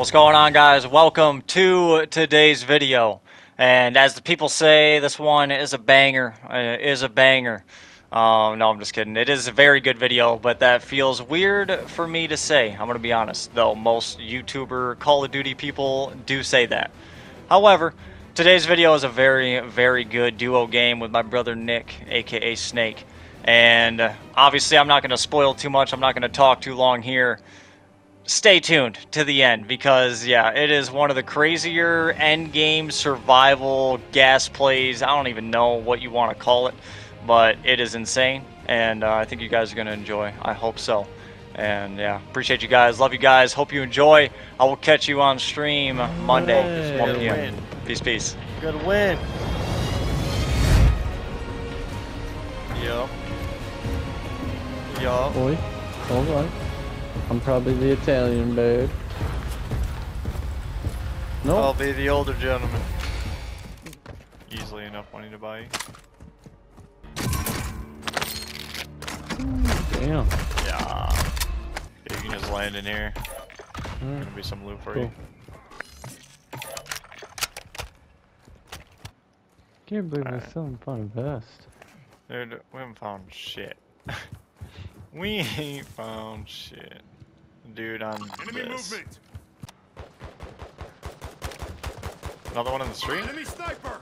What's going on, guys? Welcome to today's video. And as the people say, this one is a banger. No, I'm just kidding. It is a very good video, but that feels weird for me to say. I'm gonna be honest, though. Most YouTuber Call of Duty people do say that. However, today's video is a very, very good duo game with my brother Nick, aka Snake. And obviously, I'm not gonna spoil too much. I'm not gonna talk too long here. Stay tuned to the end because, yeah, it is one of the crazier endgame survival gas plays. I don't even know what you want to call it, but it is insane, and I think you guys are going to enjoy. I hope so. And, yeah, appreciate you guys. Love you guys. Hope you enjoy. I will catch you on stream Monday, 1 p.m. Peace, peace. Good win. Yup. Yup. Boy, alright. I'm probably the Italian bird. No. I'll be the older gentleman. Easily enough money to buy you. Damn. Yeah. You can just land in here. Alright. Gonna be some loot for Cool. you. Can't believe I still haven't found a vest. Dude, we haven't found shit. We ain't found shit. Dude, on Enemy this. movement. Another one in the street? Enemy sniper.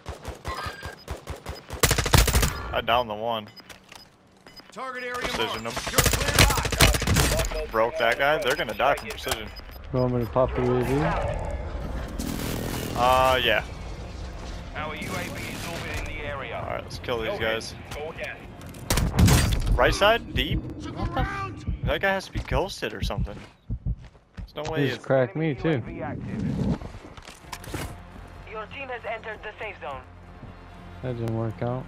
I downed the one. Target area Precision marked. them. You're clear hot. Broke that guy. They're gonna die from precision. You want me to pop a UAV? Yeah. Our UAV is orbiting the area. Alright, let's kill these guys. Right side? Deep? That guy has to be ghosted or something. There's no way He it's... just cracked me too. UAV active. Your team has entered the safe zone. That didn't work out.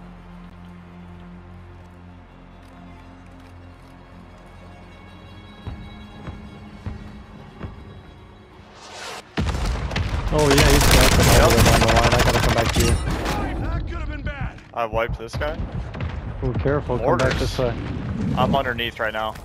Oh yeah, he's connected all the way down the line. I gotta come back to you. That could have been bad. I wiped this guy. Oh, careful, come back Mortars. this way. I'm underneath right now.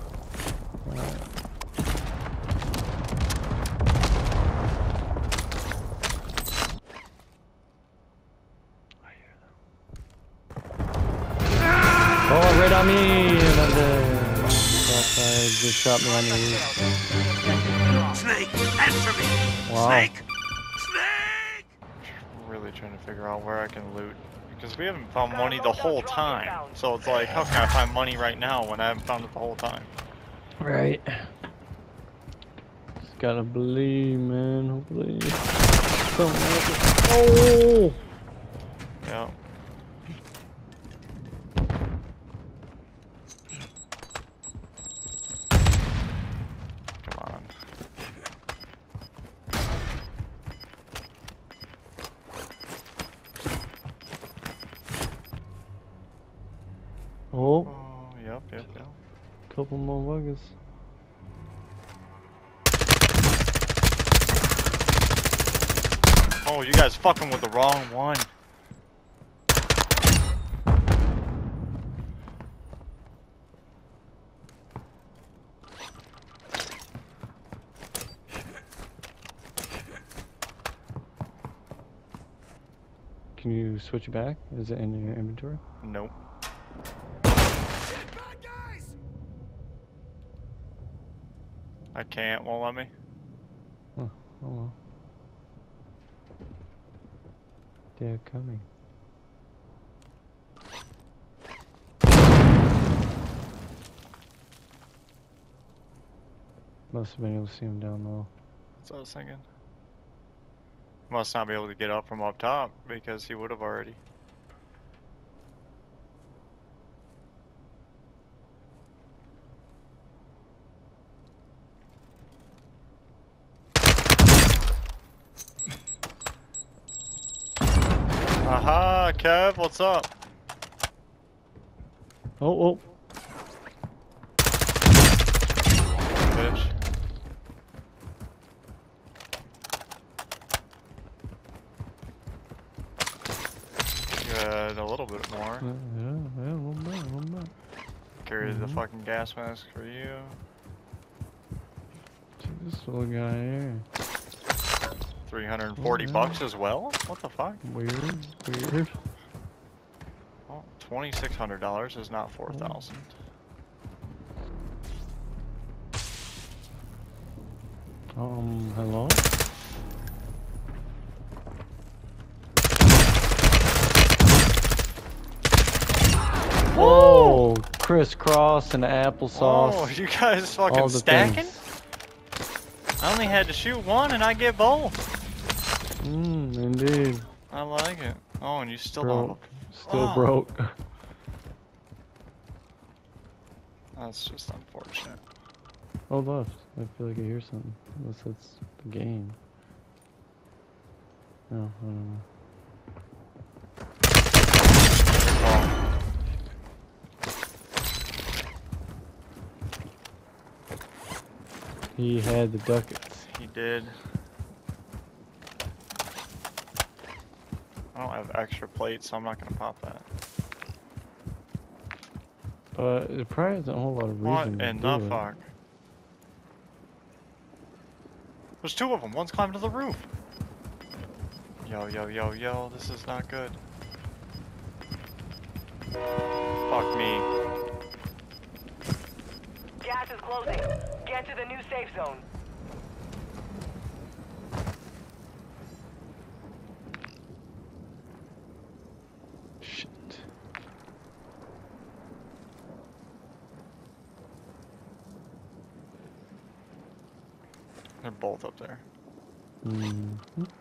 Oh, right on me! And I'm dead. That guy just shot me on the roof. Snake, answer me. Wow. Snake. Snake. I'm really trying to figure out where I can loot. Because we haven't found money the whole time. So it's like, how can I find money right now when I haven't found it the whole time? Right. Just gotta believe, man. Hopefully. Oh! Yeah. Come on. Oh, Oh, yep. couple more buggers. Oh, you guys fucking with the wrong one. Can you switch it back? Is it in your inventory? Nope. Bad guys. I can't, won't let me. Oh well. They're coming. Must have been able to see him down low. That's what I was thinking. Must not be able to get up from up top because he would have already. Aha, Kev, what's up? Oh, Bitch. Good, a little bit more. yeah, a little bit. Carry the fucking gas mask for you. This little guy here. 340 bucks as well? What the fuck? Weird. Weird. Well, $2,600 is not 4,000. Hello? Whoa! Crisscross and applesauce. Oh, you guys All fucking the stacking? things. I only had to shoot one and I get both. Indeed. I like it. Oh, and you still Broke. Still Oh. broke. That's just unfortunate. Oh, left. I feel like I hear something. Unless that's the game. No, I don't know. Oh, He had the ducats. he did. I don't have extra plates, so I'm not gonna pop that. But it probably isn't a whole lot of reason What to in do the it. fuck? There's two of them. One's climbed to the roof. Yo, yo, yo, yo. This is not good. Fuck me. Gas is closing. Get to the new safe zone. Shit. They're both up there. Mm-hmm.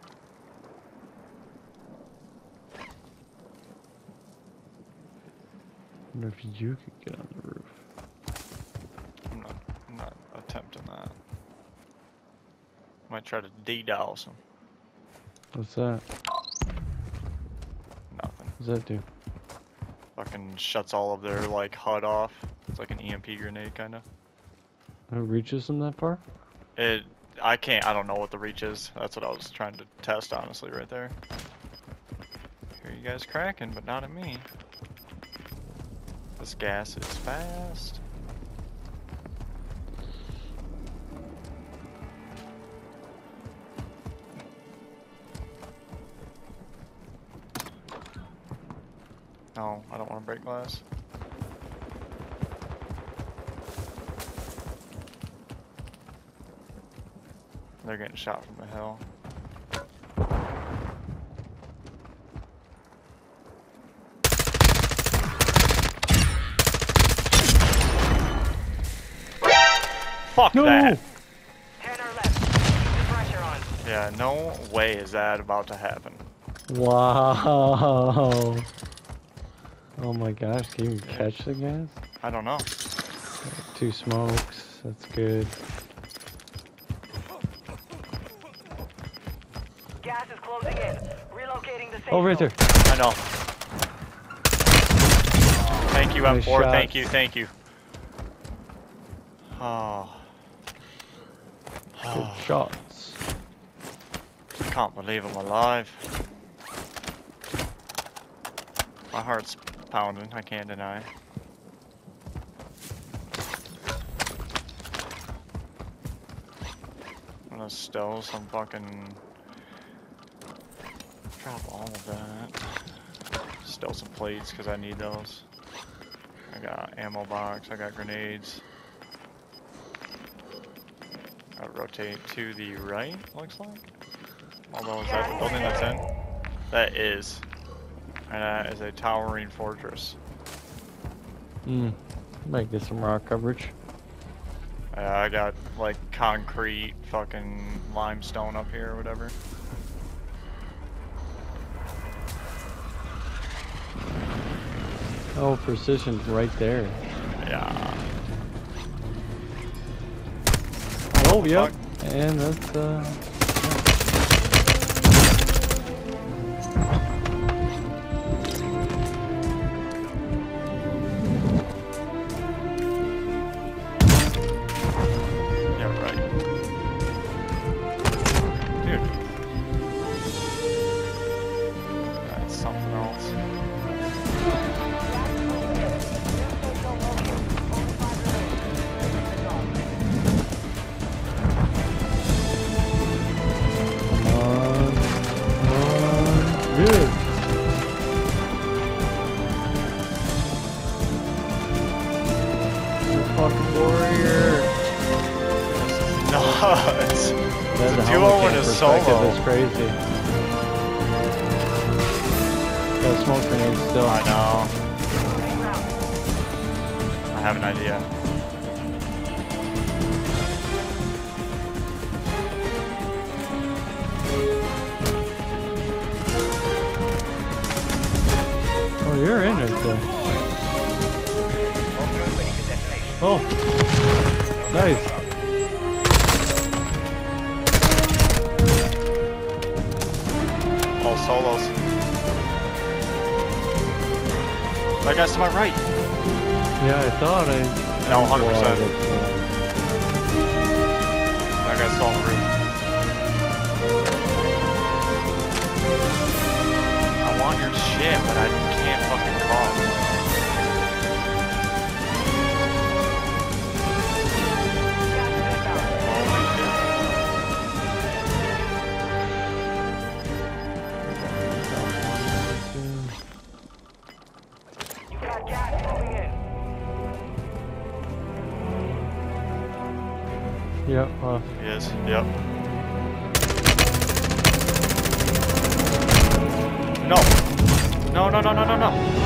Wonder if you could get on the roof. I'm not attempting that. Might try to DDoS them. What's that? Nothing. What's that do? Fucking shuts all of their like HUD off. It's like an EMP grenade kind of. It reaches them that far? I don't know what the reach is. That's what I was trying to test, honestly, right there. Hear you guys cracking, but not at me. This gas is fast. No, I don't want to break glass. They're getting shot from the hill. Fuck No! that! 10 or less. Keep the pressure on. Yeah, no way is that about to happen. Wow! Oh my gosh, can you catch the gas? I don't know. 2 smokes, that's good. Gas is closing in. Relocating the safe Oh, right zone. there! I know. Thank you, Nice M4. shots. Thank you, thank you. Oh. Good shots. Can't believe I'm alive. My heart's pounding, I can't deny. I'm gonna stow some fucking... Drop all of that. Stow some plates, because I need those. I got ammo box, I got grenades. Gotta rotate to the right, looks like. Although, is that the building that's in? That is. And that is a towering fortress. Might get some rock coverage. I got like concrete fucking limestone up here or whatever. Oh, precision's right there. Yeah. Oh, yep. Fuck. And that's, Yeah, right. Dude. That's something else. fucking warrior. Nuts. That It's a helmet duo and cam a perspective solo. is crazy. Got smoke grenades still. I know. I have an idea. Oh, you're in right there. Oh, nice. All solos. That guy's to my right. Yeah, I thought I. No, 100%. Well, That guy's still on the roof. I want your shit, but I can't fucking cross. You got gas moving in. Yep. He is. Yep. No. No, no, no, no, no, no.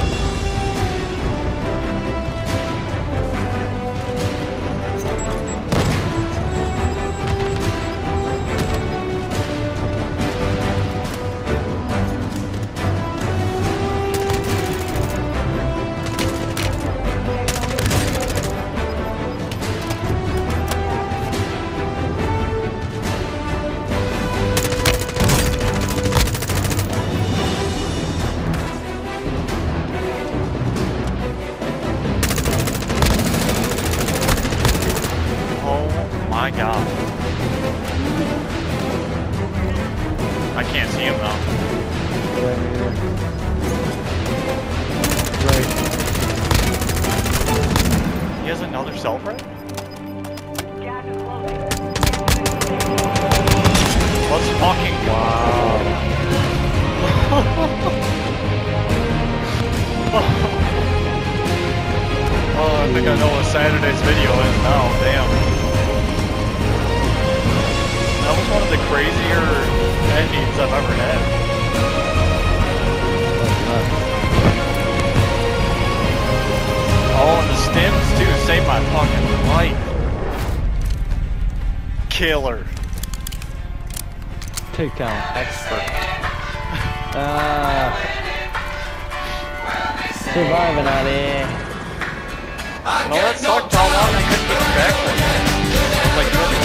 Oh my god. I can't see him now. Right. He has another self-red? Gas is closing. Let's fucking Oh, I think I know what Saturday's video is now. Damn. That was one of the crazier endings I've ever had. Oh, and the stims too saved my fucking life. Killer. Takedown. Expert. Surviving out here. No, that sucked how long I couldn't get back from it. It was like